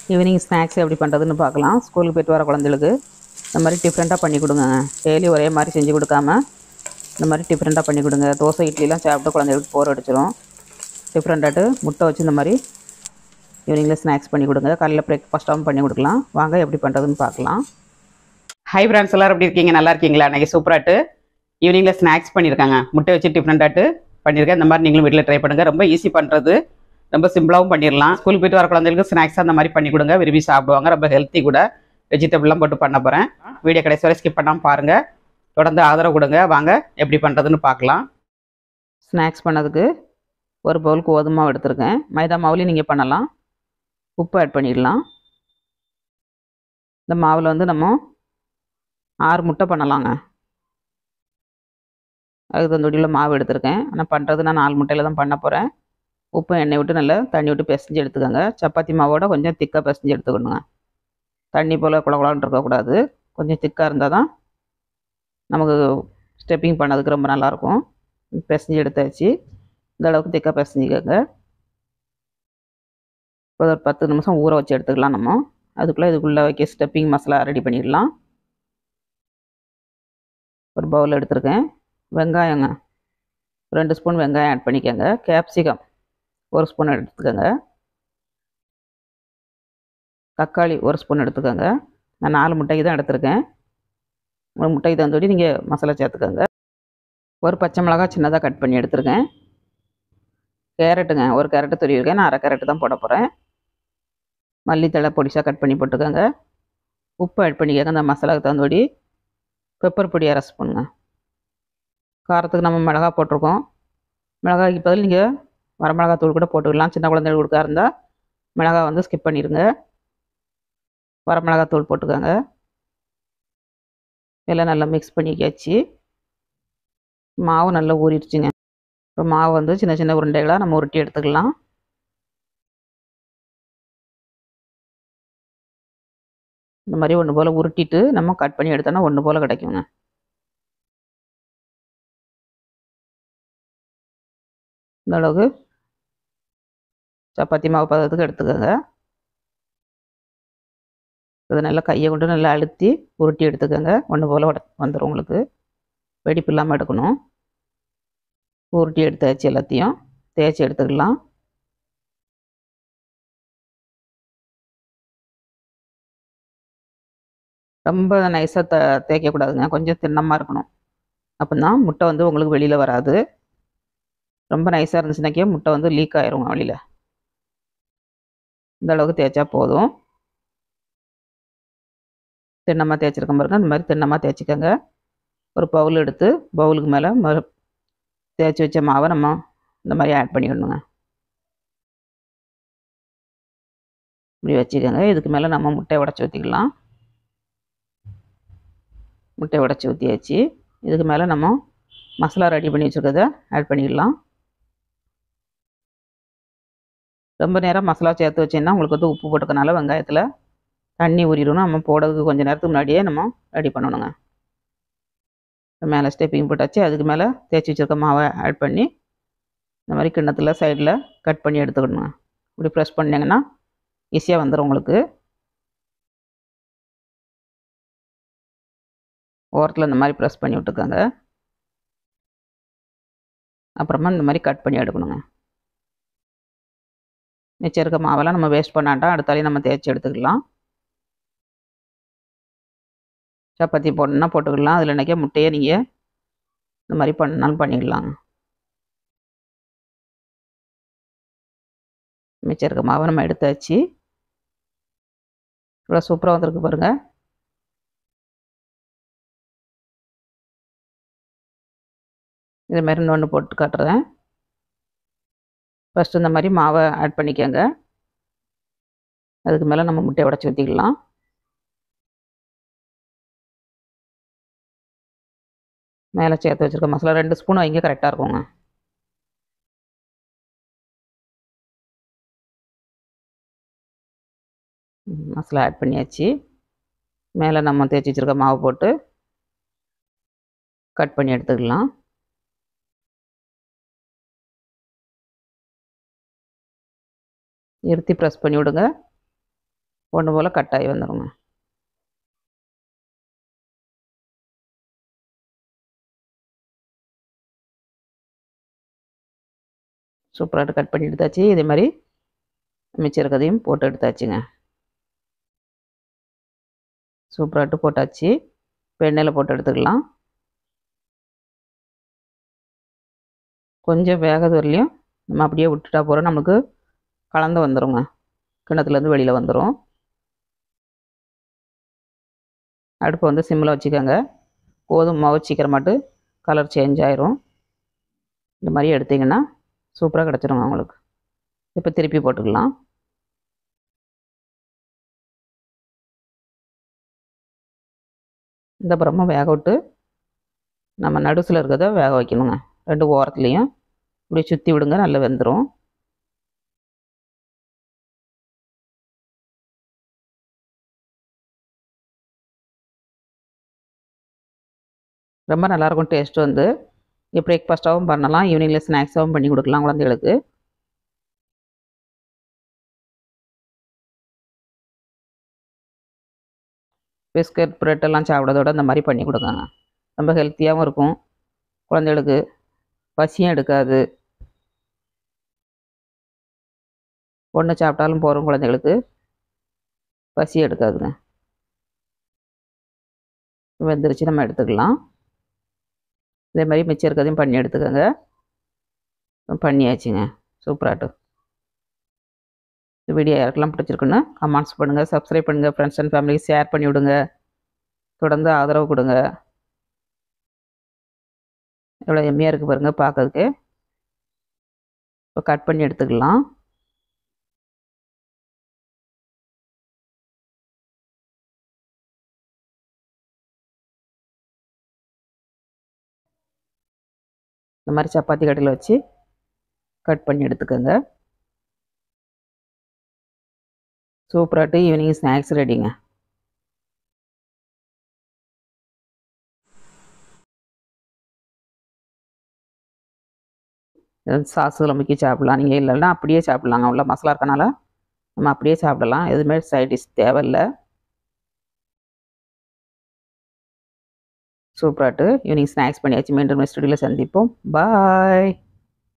Evening snacks எப்படி பண்ணுறதுன்னு பார்க்கலாம். ஸ்கூலுக்கு போய்ட்டு வர குழந்தைகளுக்கு இந்த மாதிரி டிஃப்ரெண்ட்டாக பண்ணி கொடுங்க. டெய்லி ஒரே மாதிரி செஞ்சு கொடுக்காம இந்த மாதிரி டிஃப்ரெண்ட்டாக பண்ணி கொடுங்க. தோசை இட்லிலாம் சாப்பிட்டு குழந்தைகளுக்கு போர் அடிச்சிடும். டிஃப்ரெண்ட்டாட்டு முட்டை வச்சு இந்த மாதிரி ஈவினிங்கில் ஸ்நாக்ஸ் பண்ணி கொடுங்க. காலையில் பிரேக்ஃபாஸ்ட்டாகவும் பண்ணி கொடுக்கலாம். வாங்க எப்படி பண்ணுறதுன்னு பார்க்கலாம். ஹை ஃப்ரெண்ட்ஸ், எல்லோரும் எப்படி இருக்கீங்க? நல்லா இருக்கீங்களா? அன்றைக்கி சூப்பராட்டு ஈவினிங்கில் ஸ்நாக்ஸ் பண்ணியிருக்காங்க. முட்டை வச்சு டிஃப்ரெண்ட்டாட்டு பண்ணியிருக்கேன். இந்த மாதிரி நீங்களும் வீட்டில் ட்ரை பண்ணுங்கள். ரொம்ப ஈஸி பண்ணுறது, ரொம்ப சிம்பிளாகவும் பண்ணிடலாம். ஸ்கூலுக்கு போய்ட்டு வர குழந்தைகளுக்கு ஸ்நாக்ஸாக அந்த மாதிரி பண்ணி கொடுங்க. விரும்பி சாப்பிடுவாங்க. ரொம்ப ஹெல்த்தி கூட. வெஜிடபிள்லாம் போட்டு பண்ண போகிறேன். வீடியோ கடைசி வரை ஸ்கிப் பண்ணாமல் பாருங்கள். தொடர்ந்து ஆதரவு கொடுங்க. வாங்க எப்படி பண்ணுறதுன்னு பார்க்கலாம். ஸ்நாக்ஸ் பண்ணதுக்கு ஒரு பவுலுக்கு கோதுமை மாவு எடுத்துருக்கேன். மைதா மாவுலேயும் நீங்கள் பண்ணலாம். உப்பு ஆட் பண்ணிடலாம். இந்த மாவில் வந்து நம்ம 6 முட்டை பண்ணலாங்க. அதுக்கு தந்தொடியில் மாவு எடுத்துருக்கேன். ஆனால் பண்ணுறது நான் 4 முட்டையில் தான் பண்ண போகிறேன். உப்பு எண்ணெய் விட்டு நல்லா தண்ணி விட்டு பிசைஞ்சு எடுத்துக்கோங்க. சப்பாத்தி மாவோட கொஞ்சம் திக்காக பிசைஞ்சு எடுத்துக்கணுங்க. தண்ணி போல் குளகுளான்னு இருக்கக்கூடாது. கொஞ்சம் திக்காக இருந்தால் தான் நமக்கு ஸ்டெப்பிங் பண்ணதுக்கு ரொம்ப நல்லாயிருக்கும். பிசைஞ்சு எடுத்தாச்சு. இந்த அளவுக்கு திக்காக பிசைஞ்சிக்கோங்க. ஒரு 10 நிமிஷம் ஊற வச்சு எடுத்துக்கலாம். நம்ம இதுக்குள்ளே வைக்க ஸ்டெப்பிங் மசாலா ரெடி பண்ணிடலாம். ஒரு பவுல் எடுத்துருக்கேன். வெங்காயங்க 2 ஸ்பூன் வெங்காயம் ஆட் பண்ணிக்கோங்க. கேப்சிகம் 1 ஸ்பூன் எடுத்துக்கோங்க. தக்காளி 1 ஸ்பூன் எடுத்துக்கோங்க. நான் 4 முட்டைக்கு தான் எடுத்துருக்கேன். 3 முட்டைக்கு தந்தோடி நீங்கள் மசாலா சேர்த்துக்கோங்க. ஒரு பச்சை மிளகாய் சின்னதாக கட் பண்ணி எடுத்துருக்கேன். கேரட்டுங்க 1 கேரட்டு துருவிருக்கேன். நான் 1/2 கேரட்டு தான் போட போகிறேன். மல்லித்தழை பொடிசாக கட் பண்ணி போட்டுக்கோங்க. உப்பு ஆட் பண்ணிக்கோங்க. அந்த மசாலாவுக்கு தந்தோடி பெப்பர் பொடி 1/2 ஸ்பூனுங்க. காரத்துக்கு நம்ம மிளகாய் போட்டிருக்கோம். மிளகாய்க்கு பதில் நீங்கள் வரமிளகாய் தூள் கூட போட்டுக்கலாம். சின்ன குழந்தைகள் கொடுக்கா இருந்தால் மிளகாய் வந்து ஸ்கிப் பண்ணிடுங்க. வரமிளகாய் தூள் போட்டுக்கோங்க. எல்லாம் நல்லா மிக்ஸ் பண்ணிக்காச்சு. மாவு நல்லா ஊறிடுச்சுங்க. இப்போ மாவு வந்து சின்ன சின்ன உருண்டைகளாக நம்ம உருட்டி எடுத்துக்கலாம். இந்த மாதிரி ஒன்று போல் உருட்டிட்டு நம்ம கட் பண்ணி எடுத்தோன்னா ஒன்று போல் கிடைக்குங்க. இந்த அளவுக்கு சப்பாத்தி மாவு பதத்துக்கு எடுத்துக்கோங்க. இதை நல்லா கையை கொண்டு நல்லா அழுத்தி உருட்டி எடுத்துக்கோங்க. ஒன்று போல் வந்துடும். உங்களுக்கு வெடிப்பு இல்லாமல் எடுக்கணும். உருட்டி எடுத்தாச்சு. எல்லாத்தையும் தேய்ச்சி எடுத்துக்கலாம். ரொம்ப நைஸாக தேய்க்கக்கூடாதுங்க. கொஞ்சம் தின்னமாக இருக்கணும். அப்படின்னா முட்டை வந்து உங்களுக்கு வெளியில் வராது. ரொம்ப நைஸாக இருந்துச்சுனாக்கே முட்டை வந்து லீக் ஆயிரும் வெளியில். இந்த அளவுக்கு தேய்ச்சா போதும். தின்னமாக தேய்ச்சிருக்க பாருங்க. அந்த மாதிரி தின்னமாக தேய்ச்சிக்கோங்க. ஒரு பவுல் எடுத்து பவுலுக்கு மேலே தேய்ச்சி வச்ச மாவை நம்ம இந்த மாதிரி ஆட் பண்ணிடணுங்க. இப்படி வச்சுக்கோங்க. இதுக்கு மேலே நம்ம முட்டையை உடச்சி ஊற்றிக்கலாம். முட்டையை உடச்சி ஊற்றியாச்சு. இதுக்கு மேலே நம்ம மசாலா ரெடி பண்ணி வச்சுருக்கதை ஆட் பண்ணிடலாம். ரொம்ப நேரம் மசாலா சேர்த்து வச்சோன்னா உங்களுக்கு வந்து உப்பு போட்டுக்கனால வெங்காயத்தில் தண்ணி ஊறிடணும். நம்ம போடுறதுக்கு கொஞ்சம் நேரத்துக்கு முன்னாடியே நம்ம ரெடி பண்ணணுங்க. மேலே ஸ்டெப்பிங் போட்டாச்சு. அதுக்கு மேலே தேய்ச்சி வச்சுருக்க மாவை ஆட் பண்ணி இந்த மாதிரி கிண்ணத்தில் சைடில் கட் பண்ணி எடுத்துக்கணுங்க. இப்படி ப்ரெஸ் பண்ணிங்கன்னா ஈஸியாக வந்துடும் உங்களுக்கு. ஓரத்தில் இந்த மாதிரி ப்ரெஸ் பண்ணி விட்டுக்கோங்க. அப்புறமா இந்த மாதிரி கட் பண்ணி எடுக்கணுங்க. மிச்சம் இருக்க மாவெல்லாம் நம்ம வேஸ்ட் பண்ணாட்டா அடுத்தாலையும் நம்ம தேய்ச்சி எடுத்துக்கலாம். சப்பாத்தி போடணுன்னா போட்டுக்கலாம். அதில் இன்றைக்கி முட்டையை நீங்கள் இந்த மாதிரி பண்ணாலும் பண்ணிடலாம். மிச்சம் இருக்க மாவை நம்ம எடுத்தாச்சு. இவ்வளோ சூப்பராக வந்திருக்கு பாருங்கள். இது மாதிரி இன்னொன்று போட்டு காட்டுறேன். ஃபஸ்ட்டு இந்த மாதிரி மாவை ஆட் பண்ணிக்கோங்க. அதுக்கு மேலே நம்ம முட்டையை உடச்சி ஊற்றிக்கலாம். மேலே சேர்த்து வச்சுருக்க மசாலா 2 ஸ்பூன் வைங்க, கரெக்டாக இருக்குங்க. மசாலா ஆட் பண்ணியாச்சு. மேலே நம்ம தேய்ச்சி வச்சுருக்க மாவு போட்டு கட் பண்ணி எடுத்துக்கலாம். நிறுத்தி ப்ரெஸ் பண்ணி விடுங்க. ஒன்று போல் கட்டாயி வந்துடுங்க. சூப்பராக கட் பண்ணி எடுத்தாச்சு. இதே மாதிரி மிச்சம் இருக்கிறதையும் போட்டு எடுத்தாச்சுங்க. சூப்பராகிட்டு போட்டாச்சு. இப்போ எண்ணெயில் போட்டு எடுத்துக்கலாம். கொஞ்சம் வேகது வரலையும் நம்ம அப்படியே விட்டுட்டா போகிறோம், நம்மளுக்கு கலந்து வந்துடுங்க. கிணத்துலேருந்து வெளியில் வந்துடும். அடுப்பை வந்து சிம்மில் வச்சுக்கோங்க. கோதுமை மாவு சீக்கிரமாட்டு கலர் சேஞ்ச் ஆயிரும். இந்த மாதிரி எடுத்திங்கன்னா சூப்பராக கிடச்சிருங்க உங்களுக்கு. இப்போ திருப்பி போட்டுக்கலாம். இந்த புறமா வேக விட்டு நம்ம நடுசில் இருக்கிறத வேக வைக்கணுங்க. 2 ஓரத்துலேயும் இப்படி சுற்றி விடுங்க, நல்லா வெந்துடும். ரொம்ப நல்லாயிருக்கும் டேஸ்ட் வந்து. இங்கே பிரேக்ஃபாஸ்ட்டாகவும் பண்ணலாம், ஈவினிங்கில் ஸ்நாக்ஸாகவும் பண்ணி கொடுக்கலாம் குழந்தைகளுக்கு. பிஸ்கட் ப்ரெட்டெல்லாம் சாப்பிட்றதோட இந்த மாதிரி பண்ணி கொடுங்க. ரொம்ப ஹெல்த்தியாகவும் இருக்கும். குழந்தைகளுக்கு பசியும் எடுக்காது. ஒன்று சாப்பிட்டாலும் போகிறோம், குழந்தைகளுக்கு பசி எடுக்காதுங்க. வெந்துருச்சு, நம்ம எடுத்துக்கலாம். இதே மாதிரி மிச்சம் இருக்கிறதையும் பண்ணி எடுத்துக்கோங்க. பண்ணியாச்சுங்க சூப்பராகிட்டு. இந்த வீடியோ யாருக்கெல்லாம் பிடிச்சிருக்குன்னு கமெண்ட்ஸ் பண்ணுங்கள், சப்ஸ்கிரைப் பண்ணுங்கள், ஃப்ரெண்ட்ஸ் அண்ட் ஃபேமிலிக்கு ஷேர் பண்ணி விடுங்க. தொடர்ந்து ஆதரவு கொடுங்க. எவ்வளோ எம்மியாக இருக்குது பாருங்கள் பார்க்கறதுக்கு. இப்போ கட் பண்ணி எடுத்துக்கலாம். இந்த மாதிரி சப்பாத்தி கடையில் வச்சு கட் பண்ணி எடுத்துக்கோங்க. சூப்பராகிட்டு ஈவினிங் ஸ்நாக்ஸ் ரெடிங்க. சாஸ் குழம்புக்கு சாப்பிட்லாம். நீங்கள் இல்லைன்னா அப்படியே சாப்பிட்லாங்க. உள்ள மசாலா இருக்கனால நம்ம அப்படியே சாப்பிடலாம். எதுவுமே சைட் டிஷ் தேவையில்லை. சூப்பராகிட்டு ஈவினிங் ஸ்நாக்ஸ் பண்ணியாச்சு. மீண்டும் ஸ்டுடியோவில் சந்திப்போம். பாய்.